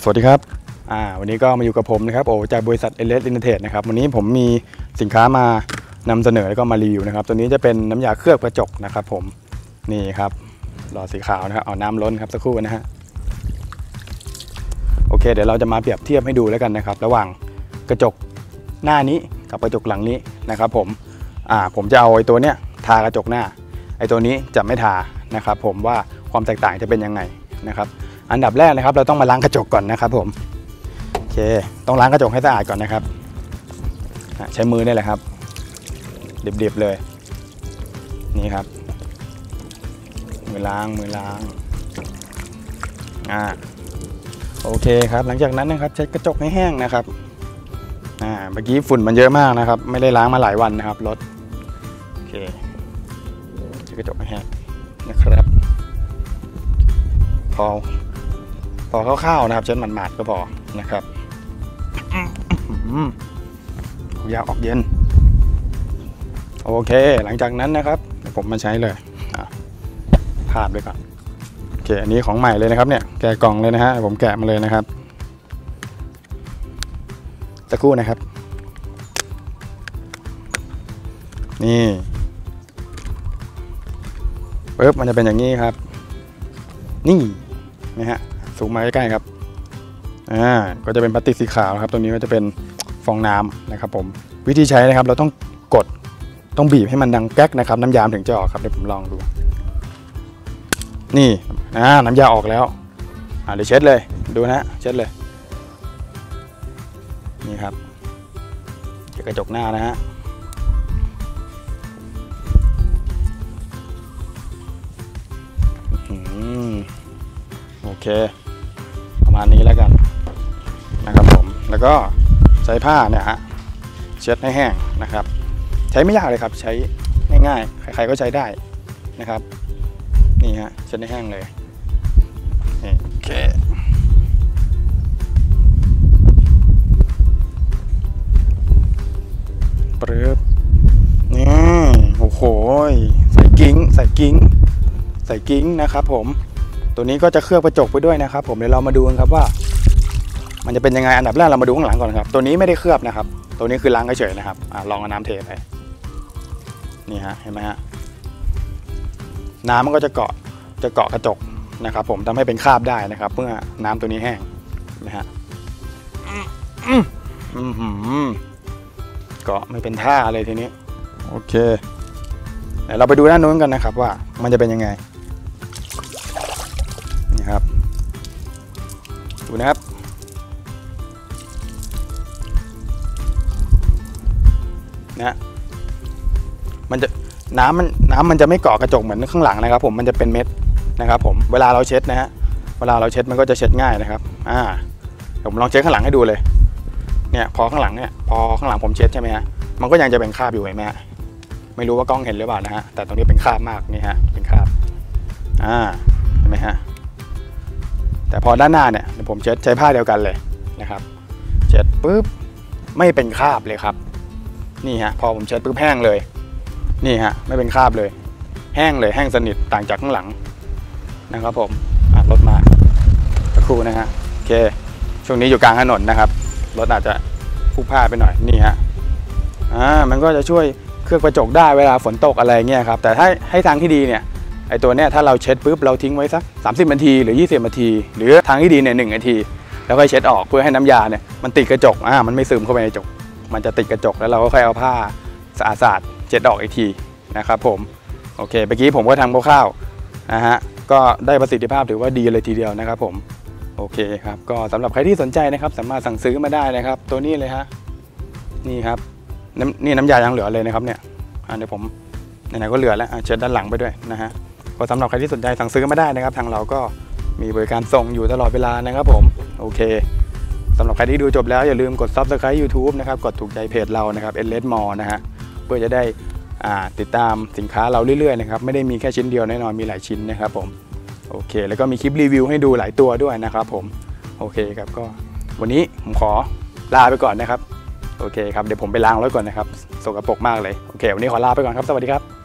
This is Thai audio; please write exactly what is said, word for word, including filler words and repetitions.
สวัสดีครับอ่าวันนี้ก็มาอยู่กับผมนะครับโอ้จากบริษัท เอล เอส Limited นะครับวันนี้ผมมีสินค้ามานำเสนอแล้วก็มารีวิวนะครับตัวนี้จะเป็นน้ำยาเคลือบกระจกนะครับผมนี่ครับหลอดสีขาวนะครับเอาน้ำล้นครับสักครู่นะฮะโอเคเดี๋ยวเราจะมาเปรียบเทียบให้ดูแล้วกันนะครับระหว่างกระจกหน้านี้กับกระจกหลังนี้นะครับผมอ่าผมจะเอาไอ้ตัวเนี้ยทากระจกหน้าไอ้ตัวนี้จะไม่ทานะครับผมว่าความแตกต่างจะเป็นยังไงนะครับอันดับแรกนะครับเราต้องมาล้างกระจกก่อนนะครับผมโอเคต้องล้างกระจกให้สะอาดก่อนนะครับใช้มือนี่แหละครับดิบๆเลยนี่ครับมือล้างมือล้างอ่าโอเคครับหลังจากนั้นนะครับเช็ดกระจกให้แห้งนะครับอ่าเมื่อกี้ฝุ่นมันเยอะมากนะครับไม่ได้ล้างมาหลายวันนะครับรถโอเคเช็ดกระจกให้แห้งนะครับพอพอคร่าวๆนะครับเช็ดหมาดๆก็พอนะครับยาออกเย็นโอเคหลังจากนั้นนะครับผมมาใช้เลยพาดไปก่อนโอเคอันนี้ของใหม่เลยนะครับเนี่ยแกะกล่องเลยนะฮะผมแกะมาเลยนะครับสักครู่นะครับนี่ปึ๊บมันจะเป็นอย่างนี้ครับนี่นะฮะสูงมาใกล้ๆครับอ่าก็จะเป็นพลาสติกสีขาวครับตรงนี้ก็จะเป็นฟองน้ำนะครับผมวิธีใช้นะครับเราต้องกดต้องบีบให้มันดังแก๊กนะครับน้ำยาถึงจะออกครับเดี๋ยวผมลองดูนี่อ่าน้ำยาออกแล้วอ่าเดี๋ยวเช็ดเลยดูนะเช็ดเลยนี่ครับกระจกหน้านะฮะโอเคประมาณนี้แล้วกันนะครับผมแล้วก็ใช้ผ้าเนี่ยฮะเช็ดให้แห้งนะครับใช้ไม่ยากเลยครับใช้ง่ายๆใครๆก็ใช้ได้นะครับนี่ฮะเช็ดให้แห้งเลยโอเคปึ๊บนี่โอ้โหใส่กิ้งใส่กิ้งใส่กิ้งนะครับผมตัวนี้ก็จะเคลือบกระจกไปด้วยนะครับผมเดี๋ยวเรามาดูกันครับว่ามันจะเป็นยังไงอันดับแรกเรามาดูข้างหลังก่อนครับตัวนี้ไม่ได้เคลือบนะครับตัวนี้คือล้างเฉยๆนะครับอลองเอาน้ำเทไปนี่ฮะเห็นไหมฮะน้ำมันก็จะเกาะจะเกาะกระจกนะครับผมทำให้เป็นคราบได้นะครับเมื่อน้ำตัวนี้แห้งนะฮะเกาะไม่เป็นท่าเลยทีนี้โอเคเดี๋ยวเราไปดูด้านโน้นกันนะครับว่ามันจะเป็นยังไงนี่ครับดูนะครับนะมันจะน้ำมันน้ำมันจะไม่เกาะกระจกเหมือนข้างหลังนะครับผมมันจะเป็นเม็ดนะครับผมเวลาเราเช็ดนะฮะเวลาเราเช็ดมันก็จะเช็ดง่ายนะครับอ่าผมลองเช็ดข้างหลังให้ดูเลยเนี่ยพอข้างหลังเนี่ยพอข้างหลังผมเช็ดใช่ไหมฮะมันก็ยังจะเป็นคราบอยู่เห็นไหมฮะไม่รู้ว่ากล้องเห็นหรือเปล่านะฮะแต่ตรงนี้เป็นคราบมากนี่ฮะเป็นคราบอ่าเห็นไหมฮะแต่พอด้านหน้าเนี่ยผมเช็ดใช้ผ้าเดียวกันเลยนะครับเช็ดปุ๊บไม่เป็นคราบเลยครับนี่ฮะพอผมเช็ดปุ๊บแห้งเลยนี่ฮะไม่เป็นคราบเลยแห้งเลยแห้งสนิทต่างจากข้างหลังนะครับผมรถมาสักครู่นะฮะโอเคช่วงนี้อยู่กลางถนนนะครับรถอาจจะพุกพลาดไปหน่อยนี่ฮะอ่ามันก็จะช่วยเคลือบกระจกได้เวลาฝนตกอะไรเงี้ยครับแต่ถ้าให้ทางที่ดีเนี่ยไอตัวเนี้ยถ้าเราเช็ดปุ๊บเราทิ้งไว้สักสามสิบนาทีหรือยี่สิบนาทีหรือทางที่ดีเนี่ยหนึ่งนาทีแล้วก็เช็ดออกเพื่อให้น้ำยาเนี่ยมันติดกระจกอ่ามันไม่ซึมเข้าไปในกระจกมันจะติดกระจกแล้วเราก็ค่อยเอาผ้าสะอาดๆเช็ดออกอีกทีนะครับผมโอเคเมื่อกี้ผมก็ทำคร่าวๆนะฮะก็ได้ประสิทธิภาพถือว่าดีเลยทีเดียวนะครับผมโอเคครับก็สำหรับใครที่สนใจนะครับสามารถสั่งซื้อมาได้นะครับตัวนี้เลยฮะนี่ครับนี่น้ำยายังเหลือเลยนะครับเนี่ยเดี๋ยวผมไหนๆก็เหลือแล้วเช็ดด้านหลังไปด้วยนะฮะก็สำหรับใครที่สนใจสั่งซื้อมาได้นะครับทางเราก็มีบริการส่งอยู่ตลอดเวลานะครับผมโอเคสำหรับใครที่ดูจบแล้วอย่าลืมกด ซับสไครบ์ ยูทูบ นะครับกดถูกใจเพจเรานะครับ เอล เอส Mall นะฮะเพื่อจะได้ติดตามสินค้าเราเรื่อยๆนะครับไม่ได้มีแค่ชิ้นเดียวแน่นอนมีหลายชิ้นนะครับผมโอเคแล้วก็มีคลิปรีวิวให้ดูหลายตัวด้วยนะครับผมโอเคครับก็วันนี้ผมขอลาไปก่อนนะครับโอเคครับเดี๋ยวผมไปล้างรถก่อนนะครับสกปรกมากเลยโอเควันนี้ขอลาไปก่อนครับสวัสดีครับ